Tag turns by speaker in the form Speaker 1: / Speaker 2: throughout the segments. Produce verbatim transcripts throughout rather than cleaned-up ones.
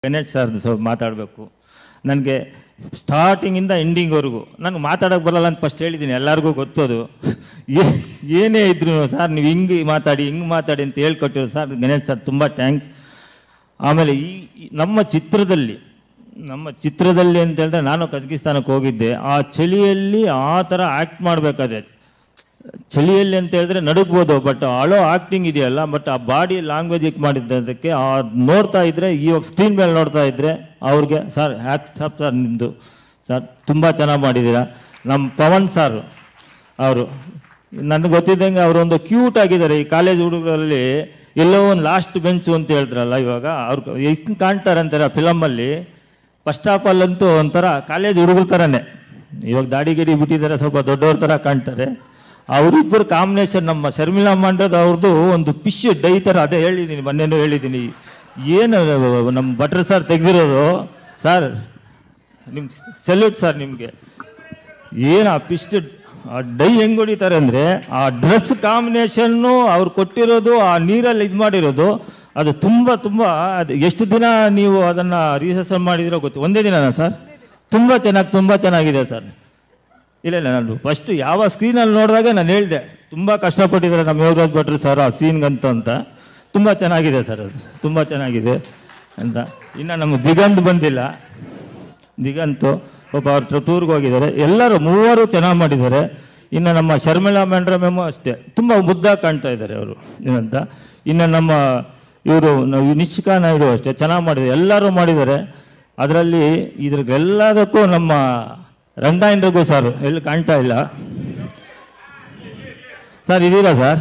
Speaker 1: ಗಣೇಶ್ ಸರ್ದು ಸ್ವಲ್ಪ ಮಾತಾಡಬೇಕು. ನನಗೆ ಸ್ಟಾರ್ಟಿಂಗಿಂದ ಎಂಡಿಂಗ್ವರೆಗೂ ನನಗೆ ಮಾತಾಡೋಕ್ಕೆ ಬರಲ್ಲ ಅಂತ ಫಸ್ಟ್ ಹೇಳಿದ್ದೀನಿ, ಎಲ್ಲರಿಗೂ ಗೊತ್ತದು. ಏನೇ ಇದ್ರು ಸರ್ ನೀವು ಹಿಂಗೆ ಮಾತಾಡಿ ಹಿಂಗೆ ಮಾತಾಡಿ ಅಂತ ಹೇಳ್ಕೊಟ್ಟಿರೋ ಸರ್ ಗಣೇಶ್ ಸರ್ ತುಂಬ ಥ್ಯಾಂಕ್ಸ್. ಆಮೇಲೆ ಈ ನಮ್ಮ ಚಿತ್ರದಲ್ಲಿ ನಮ್ಮ ಚಿತ್ರದಲ್ಲಿ ಅಂತ ಹೇಳಿದ್ರೆ ನಾನು ಕಜಕಿಸ್ತಾನಕ್ಕೆ ಹೋಗಿದ್ದೆ. ಆ ಚಳಿಯಲ್ಲಿ ಆ ಥರ ಆ್ಯಕ್ಟ್ ಮಾಡಬೇಕಾದ್ರೆ, ಚಳಿಯಲ್ಲಿ ಅಂತ ಹೇಳಿದ್ರೆ ನಡುಗ್ಬೋದು, ಬಟ್ ಅಳೋ ಆ್ಯಕ್ಟಿಂಗ್ ಇದೆಯಲ್ಲ, ಬಟ್ ಆ ಬಾಡಿ ಲ್ಯಾಂಗ್ವೇಜಿಗೆ ಮಾಡಿದ್ದಕ್ಕೆ ಆ ನೋಡ್ತಾ ಇದ್ದರೆ, ಇವಾಗ ಸ್ಕ್ರೀನ್ ಮೇಲೆ ನೋಡ್ತಾ ಇದ್ದರೆ ಅವ್ರಿಗೆ ಸರ್ ಹ್ಯಾಕ್ ಸ್ಟಾಪ್ ಸರ್ ನಿಮ್ಮದು ಸರ್ ತುಂಬ ಚೆನ್ನಾಗಿ ಮಾಡಿದ್ದೀರಾ. ನಮ್ಮ ಪವನ್ ಸರ್ ಅವರು ನನಗೆ ಗೊತ್ತಿದ್ದಂಗೆ ಅವರೊಂದು ಕ್ಯೂಟ್ ಆಗಿದ್ದಾರೆ. ಈ ಕಾಲೇಜ್ ಹುಡುಗರಲ್ಲಿ ಎಲ್ಲೋ ಒಂದು ಲಾಸ್ಟ್ ಬೆಂಚು ಅಂತ ಹೇಳ್ತಾರಲ್ಲ, ಇವಾಗ ಅವ್ರು ಎಷ್ಟು ಕಾಣ್ತಾರೆ ಅಂತಾರೆ ಆ ಫಿಲಮಲ್ಲಿ. ಫಸ್ಟ್ ಆಫ್ ಆಲ್ ಅಂತೂ ಒಂಥರ ಕಾಲೇಜ್ ಹುಡುಗರ ಥರನೇ, ಇವಾಗ ದಾಡಿ ಗಿಡಿ ಬಿಟ್ಟಿದ್ದಾರೆ, ಸ್ವಲ್ಪ ದೊಡ್ಡವ್ರ ಥರ ಕಾಣ್ತಾರೆ. ಅವರಿಬ್ಬರು ಕಾಂಬಿನೇಷನ್, ನಮ್ಮ ಶರ್ಮಿಳಾ ಮಂಡ್ರದ ಅವ್ರದ್ದು ಒಂದು ಫಿಶ್ ಡೈ ಥರ, ಅದೇ ಹೇಳಿದ್ದೀನಿ ಮೊನ್ನೆನೂ ಹೇಳಿದ್ದೀನಿ. ಏನು ನಮ್ಮ ಭಟ್ರು ಸರ್ ತೆಗೆದಿರೋದು ಸರ್, ನಿಮ್ಮ ಸೆಲ್ಯೂಟ್ ಸರ್ ನಿಮಗೆ. ಏನು ಆ ಫಿಶ್ ಆ ಡೈ ಹೆಂಗೆ ಹೊಡಿತಾರೆ ಅಂದರೆ, ಆ ಡ್ರೆಸ್ ಕಾಂಬಿನೇಷನ್ನು ಅವ್ರು ಕೊಟ್ಟಿರೋದು, ಆ ನೀರಲ್ಲಿ ಇದು ಮಾಡಿರೋದು, ಅದು ತುಂಬ ತುಂಬ ಅದು ಎಷ್ಟು ದಿನ ನೀವು ಅದನ್ನು ರಿಹರ್ಸಲ್ ಮಾಡಿದಿರೋ ಗೊತ್ತು, ಒಂದೇ ದಿನನಾ ಸರ್? ತುಂಬ ಚೆನ್ನಾಗಿ ತುಂಬ ಚೆನ್ನಾಗಿದೆ ಸರ್. ಇಲ್ಲ ಇಲ್ಲ ನಾನು ಫಸ್ಟ್ ಯಾವ ಸ್ಕ್ರೀನಲ್ಲಿ ನೋಡಿದಾಗ ನಾನು ಹೇಳಿದೆ, ತುಂಬ ಕಷ್ಟಪಟ್ಟಿದ್ದಾರೆ ನಮ್ಮ ಯೋಗರಾಜ್ ಭಟ್ರು ಸರ್ ಆ ಸೀನ್ಗಂತ ಅಂತ. ತುಂಬ ಚೆನ್ನಾಗಿದೆ ಸರ್, ಅದು ತುಂಬ ಚೆನ್ನಾಗಿದೆ ಅಂತ. ಇನ್ನು ನಮ್ಮ ದಿಗಂತ್ ಬಂದಿಲ್ಲ, ದಿಗಂತು ಪಾಪ ಅವ್ರ ಟೂರ್ಗೆ ಹೋಗಿದ್ದಾರೆ. ಎಲ್ಲರೂ ಮೂವರು ಚೆನ್ನಾಗಿ ಮಾಡಿದ್ದಾರೆ. ಇನ್ನು ನಮ್ಮ ಶರ್ಮಿಳಾ ಮಂಡ್ರ ಮೆಮೊ ಅಷ್ಟೇ, ತುಂಬ ಮುದ್ದಾಗಿ ಕಾಣ್ತಾ ಇದ್ದಾರೆ ಅವರು ಏನಂತ. ಇನ್ನು ನಮ್ಮ ಇವರು ನಿಶ್ಚಿಕಾ ನಾಯ್ಡು ಅಷ್ಟೇ ಚೆನ್ನಾಗಿ ಮಾಡಿದ್ದಾರೆ, ಎಲ್ಲರೂ ಮಾಡಿದ್ದಾರೆ. ಅದರಲ್ಲಿ ಇದ್ರಿಗೆಲ್ಲದಕ್ಕೂ ನಮ್ಮ ರಂಗಾಯಣರಿಗೂ ಸರ್ ಎಲ್ಲಿ ಕಾಣ್ತಾ ಇಲ್ಲ ಸರ್, ಇದೀರಾ ಸರ್?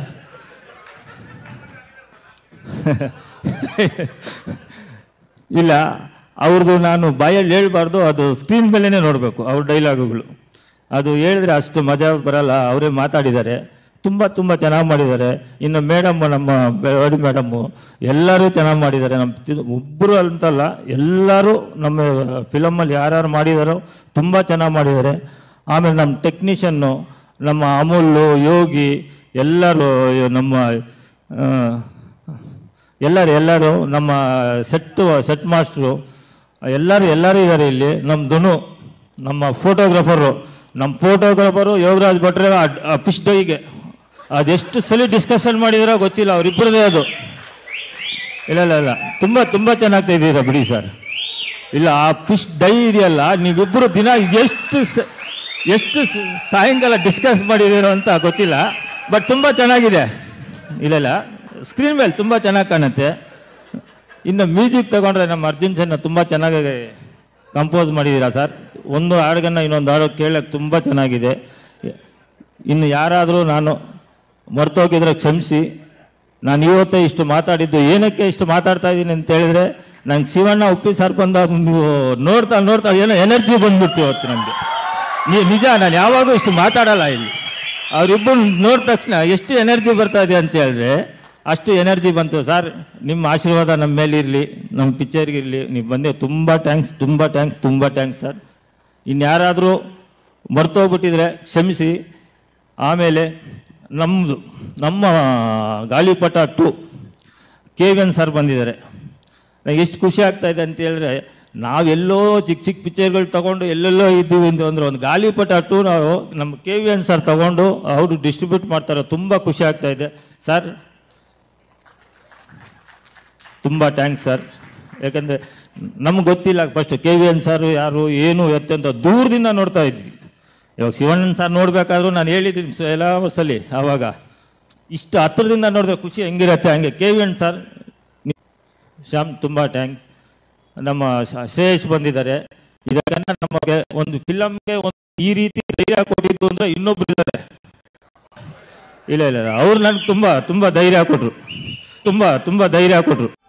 Speaker 1: ಇಲ್ಲ, ಅವ್ರದ್ದು ನಾನು ಬಾಯಲ್ಲಿ ಹೇಳ್ಬಾರ್ದು, ಅದು ಸ್ಕ್ರೀನ್ ಮೇಲೇ ನೋಡಬೇಕು ಅವ್ರ ಡೈಲಾಗುಗಳು. ಅದು ಹೇಳಿದ್ರೆ ಅಷ್ಟು ಮಜಾ ಬರಲ್ಲ. ಅವರೇ ಮಾತಾಡಿದ್ದಾರೆ, ತುಂಬ ತುಂಬ ಚೆನ್ನಾಗಿ ಮಾಡಿದ್ದಾರೆ. ಇನ್ನು ಮೇಡಮ್ಮು, ನಮ್ಮ ಬೆಳವಡಿ ಮೇಡಮ್ಮು ಎಲ್ಲರೂ ಚೆನ್ನಾಗಿ ಮಾಡಿದ್ದಾರೆ. ನಮ್ಮ ಒಬ್ಬರು ಅಂತಲ್ಲ, ಎಲ್ಲರೂ ನಮ್ಮ ಫಿಲಮಲ್ಲಿ ಯಾರ್ಯಾರು ಮಾಡಿದಾರೋ ತುಂಬ ಚೆನ್ನಾಗಿ ಮಾಡಿದ್ದಾರೆ. ಆಮೇಲೆ ನಮ್ಮ ಟೆಕ್ನಿಷನ್ನು, ನಮ್ಮ ಅಮೂಲು, ಯೋಗಿ ಎಲ್ಲರೂ, ನಮ್ಮ ಎಲ್ಲರೂ ಎಲ್ಲರೂ ನಮ್ಮ ಸೆಟ್ಟು ಸೆಟ್ ಮಾಸ್ಟ್ರು ಎಲ್ಲರೂ ಎಲ್ಲರೂ ಇದ್ದಾರೆ ಇಲ್ಲಿ. ನಮ್ಮ ಧನು, ನಮ್ಮ ಫೋಟೋಗ್ರಾಫರು ನಮ್ಮ ಫೋಟೋಗ್ರಾಫರು ಯೋಗರಾಜ್ ಭಟ್ರೆ ಆ ಫಿಶ್ ಡೈಗೆ ಅದೆಷ್ಟು ಸಲ ಡಿಸ್ಕಷನ್ ಮಾಡಿದಾರೋ ಗೊತ್ತಿಲ್ಲ, ಅವರಿಬ್ಬರದೇ ಅದು. ಇಲ್ಲ ಇಲ್ಲ ಇಲ್ಲ ತುಂಬ ತುಂಬ ಚೆನ್ನಾಗಿ ತೆಗೆದಿದ್ದೀರಾ ಬಿಡಿ ಸರ್. ಇಲ್ಲ, ಆ ಫಿಶ್ ಡೈ ಇದೆಯಲ್ಲ, ನೀವಿಬ್ಬರು ದಿನ ಎಷ್ಟು ಎಷ್ಟು ಸಾಯಂಕಾಲ ಡಿಸ್ಕಸ್ ಮಾಡಿದ್ದೀರೋ ಅಂತ ಗೊತ್ತಿಲ್ಲ, ಬಟ್ ತುಂಬ ಚೆನ್ನಾಗಿದೆ. ಇಲ್ಲ ಇಲ್ಲ ಸ್ಕ್ರೀನ್ ಮೇಲೆ ತುಂಬ ಚೆನ್ನಾಗಿ ಕಾಣುತ್ತೆ. ಇನ್ನು ಮ್ಯೂಸಿಕ್ ತಗೊಂಡ್ರೆ ನಮ್ಮ ಅರ್ಜುನ್ ಸನ್ನ ತುಂಬ ಚೆನ್ನಾಗಿ ಕಂಪೋಸ್ ಮಾಡಿದ್ದೀರಾ ಸರ್. ಒಂದು ಹಾಡುಗನ್ನು ಇನ್ನೊಂದು ಹಾಡು ಕೇಳೋಕ್ಕೆ ತುಂಬ ಚೆನ್ನಾಗಿದೆ. ಇನ್ನು ಯಾರಾದರೂ ನಾನು ಮರ್ತೋಗಿದ್ರೆ ಕ್ಷಮಿಸಿ. ನಾನು ಇವತ್ತೇ ಇಷ್ಟು ಮಾತಾಡಿದ್ದು ಏನಕ್ಕೆ ಇಷ್ಟು ಮಾತಾಡ್ತಾ ಇದ್ದೀನಿ ಅಂತ ಹೇಳಿದ್ರೆ, ನಂಗೆ ಶಿವಣ್ಣ ಉಪ್ಪಿ ಸರ್ ಬಂದಾಗ ನೀವು ನೋಡ್ತಾ ನೋಡ್ತಾ ಏನೋ ಎನರ್ಜಿ ಬಂದ್ಬಿಡ್ತು ಇವತ್ತು ನಮಗೆ. ನೀ ನಿಜ, ನಾನು ಯಾವಾಗೂ ಇಷ್ಟು ಮಾತಾಡಲ್ಲ ಇಲ್ಲಿ. ಅವರಿಬ್ಬರು ನೋಡಿದ ತಕ್ಷಣ ಎಷ್ಟು ಎನರ್ಜಿ ಬರ್ತಾ ಇದೆ ಅಂತ ಹೇಳಿದ್ರೆ ಅಷ್ಟು ಎನರ್ಜಿ ಬಂತು ಸರ್. ನಿಮ್ಮ ಆಶೀರ್ವಾದ ನಮ್ಮ ಮೇಲೆ ಇರಲಿ, ನಮ್ಮ ಪಿಕ್ಚರ್ಗಿರಲಿ. ನೀವು ಬಂದೆ ತುಂಬ ಥ್ಯಾಂಕ್ಸ್, ತುಂಬ ಥ್ಯಾಂಕ್ಸ್, ತುಂಬ ಥ್ಯಾಂಕ್ಸ್ ಸರ್. ಇನ್ಯಾರಾದರೂ ಮರ್ತೋಗ್ಬಿಟ್ಟಿದ್ರೆ ಕ್ಷಮಿಸಿ. ಆಮೇಲೆ ನಮ್ಮದು ನಮ್ಮ Gaalipata two K V N sir ಬಂದಿದ್ದಾರೆ. ನನಗೆ ಎಷ್ಟು ಖುಷಿ ಆಗ್ತಾಯಿದೆ ಅಂತ ಹೇಳಿದ್ರೆ, ನಾವೆಲ್ಲೋ ಚಿಕ್ಕ ಚಿಕ್ಕ ಪಿಕ್ಚರ್ಗಳು ತೊಗೊಂಡು ಎಲ್ಲೆಲ್ಲೋ ಇದ್ದೀವಿ ಅಂತ ಅಂದರೆ, ಒಂದು ಗಾಳಿಪಟ ಟು ನಾವು ನಮ್ಮ ಕೆ ವಿ ಎನ್ ಸರ್ ತೊಗೊಂಡು ಅವರು ಡಿಸ್ಟ್ರಿಬ್ಯೂಟ್ ಮಾಡ್ತಾರೆ. ತುಂಬ ಖುಷಿ ಆಗ್ತಾಯಿದೆ ಸರ್, ತುಂಬ ಥ್ಯಾಂಕ್ಸ್ ಸರ್. ಯಾಕಂದರೆ ನಮ್ಗೆ ಗೊತ್ತಿಲ್ಲ first K V N sir ಯಾರು ಏನು ಎತ್ತೆ ಅಂತ ದೂರದಿಂದ ನೋಡ್ತಾ ಇದ್ವಿ. ಇವಾಗ ಶಿವಣ್ಣನ ಸರ್ ನೋಡಬೇಕಾದ್ರೂ ನಾನು ಹೇಳಿದ್ದೀನಿ ಎಲ್ಲ ಸಲ, ಆವಾಗ ಇಷ್ಟು ಹತ್ತಿರದಿಂದ ನೋಡಿದ್ರೆ ಖುಷಿ ಹೆಂಗಿರುತ್ತೆ ಹಂಗೆ. K V N sir, Shyam ತುಂಬ ಥ್ಯಾಂಕ್ಸ್. ನಮ್ಮ ಶ್ರೇಯಸ್ ಬಂದಿದ್ದಾರೆ. ಇದಕ್ಕೆಲ್ಲ ನಮಗೆ ಒಂದು ಫಿಲಮ್ಗೆ ಒಂದು ಈ ರೀತಿ ಧೈರ್ಯ ಕೊಟ್ಟಿದ್ದು ಅಂದರೆ ಇನ್ನೊಬ್ರು ಇದ್ದಾರೆ. ಇಲ್ಲ ಇಲ್ಲ ಅವ್ರು ನನಗೆ ತುಂಬ ತುಂಬ ಧೈರ್ಯ ಕೊಟ್ಟರು, ತುಂಬ ತುಂಬ ಧೈರ್ಯ ಕೊಟ್ಟರು.